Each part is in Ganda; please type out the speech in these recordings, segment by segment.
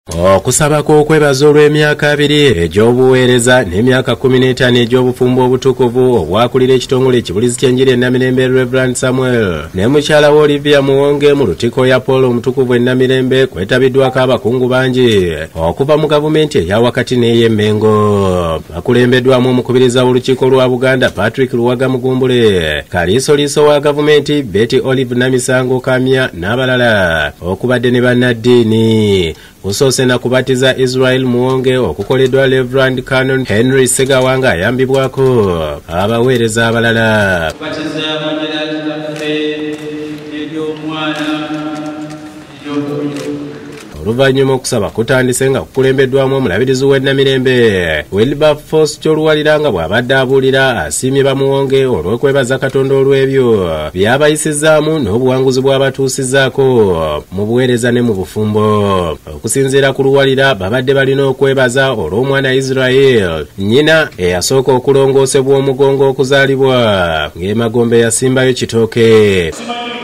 Okusaba kwokwebaza olw'emyaka 2 egy'obuweereza n'emyaka 15 egy'obufumbo obutukuvu obwakulira ekitongole ekibulizi ky'enjiri ennamirembe Rev Samuel ne mukyala we Rev Muwonge mu lutiko ya Paul omutukuvu ennamirembe kwetabiddwako abakungu bangi okuva mu gavumenti eya wakati n'ey'emmengo. Bakulembeddwamu omukubiriza w'olukiiko lwa Buganda Patrick Luwaga Mugumbule, kaliisoliiso wa gavumenti Betty Olive Namisango Kamya n'abalala, okubadde ne bannaddiini. Kusoose na kubatiza Israel Muwonge okukoleddwa Rev Canon Henry Segawanga ayambibwako abaweereza abalala. Oluvannyuma okusaba kutandise nga kukulembeddwamu omulabirizi w'ennamirembe Wilberforce Luwalira nga bw'abadde abuulira asiimye Bamuwonge olw'okwebaza Katonda olw'ebyo by'abayisizaamu n'obuwanguzi bw'abatuusizzaako mu buweereza ne mu bufumbo. Okusinziira ku Luwalira, babadde balina okwebaza olw'omwana Israel nnyina eyasooka okulongoosebwa omugongo okuzaalibwa ng'emagombe yasimbayo kitooke.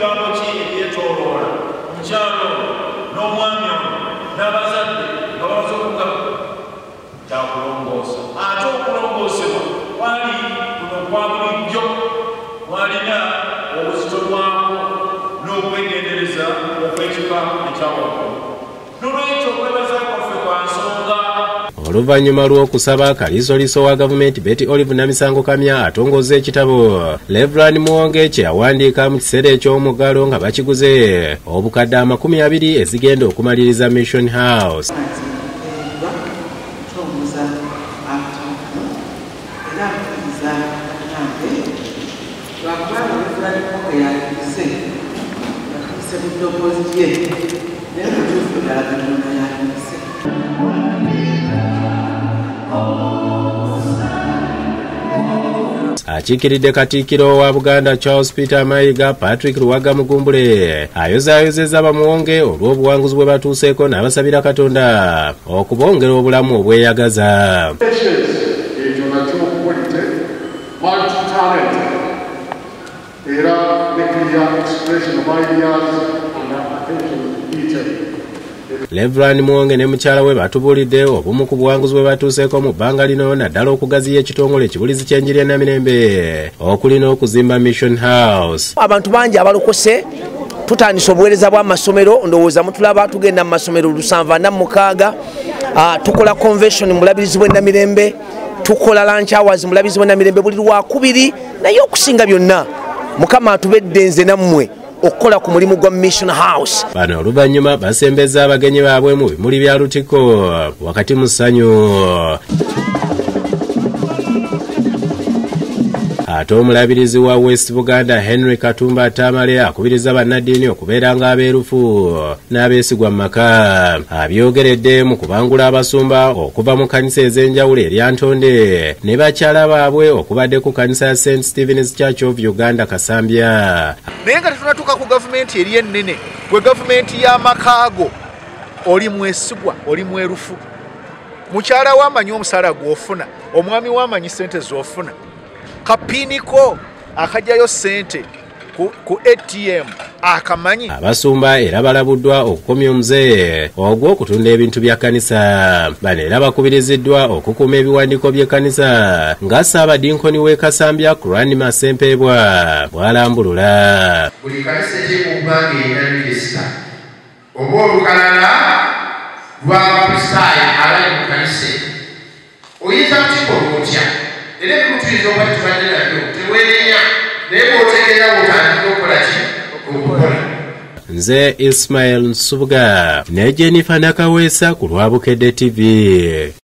Oluvannyuma lw'okusaba, kaliisoliiso wa gavumenti Betty Olive Namisango Kamya atongozza ekitabo Rev Muwonge kye yawandiika mu kiseera eky'omuggalo nga bakiguze obukadde 20 ezigenda okumaliriza Mission House. Akiikiridde Katikkiro wa Buganda Charles Peter Mayiga Patrick Luwaga Mugumbule ayozaayozezza Bamuwonge olw'obuwanguzi bwe batuuseeko n'abasabira Katonda okubongera obulamu obweyagaza. Rev Muwonge ne mukyala we batubuulidde obumu ku buwanguzi bwe batuuseeko mu bbanga lino, naddala okugaziya ekitongole ekibulizi ky'enjiri ennamirembe okulina okuzimba Mission House. Abantu bangi abalokose tutandise obuweereza bw'amasomero, ndowooza mutulaba tugenda mu masomero 746, tukola convention mu bulabirizi bw'ennamirembe, tukola lunch hours mu bulabirizi bw'ennamirembe buli Lwakubiri, naye okusinga byonna Mukama atubedde nze nammwe okukola ku mulimu gwa Mission House. Bano oluvannyuma basembezza abagenyi baabwe mu bimuli bya lutiko wakati mu ssanyu. Ate omulabirizi wa West Buganda Henry Katumba Atamale akubiriza bannaddiini okubeera ng'abeerufu n'abeesigwa mu maka. Abyogeredde mu kubangula abasumba okuva mu kkanisa ez'enjawulo erya Ntonde ne bakyala baabwe okubadde ku kkanisa ya St. Stephen's Church of Uganda Kasambya. Naye nga tetunatuuka ku gavumenti eri ennene, gwe gavumenti y'amakaago, oli mwesigwa, oli mwerufu. Mukyala we amanyi omusaala gw'ofuna, omwami we amanyi ssente z'ofuna. Kapiniko akajjayo ssente ku ATM akamanyi. Abasumba era balabuddwa okukomya omuze ogw'okutunda ebintu bya kkanisa. Bano era bakubiriziddwa okukuuma ebiwandiiko by'ekkanisa nga Ssaabadinkoni w'e Kasambya Kurani Masempebwa bw'alambulula. Buli kkanisa eky'emu ggwanga erina minisita oba olukalala lw'abakristaayo abali mu kkanisa. Oyinza kukikola otya? Era ebikutuyinza okuba tubadde nabyo teweerenya, naye bw'otegeera bw'otandika okukola ki? Okukola. Nze Ismail Nsubuga ne Jennifer Nakaweesa ku lwa Bukedde TV.